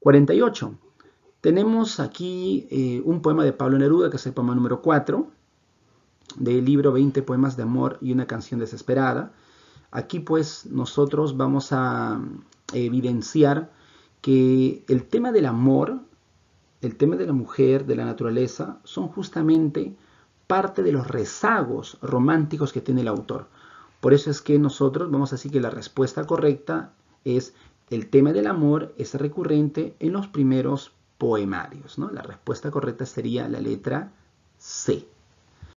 48. Tenemos aquí un poema de Pablo Neruda, que es el poema número 4, del libro 20 poemas de amor y una canción desesperada. Aquí pues nosotros vamos a evidenciar que el tema del amor, el tema de la mujer, de la naturaleza, son justamente parte de los rezagos románticos que tiene el autor. Por eso es que nosotros vamos a decir que la respuesta correcta es el tema del amor es recurrente en los primeros poemarios, ¿no? La respuesta correcta sería la letra C.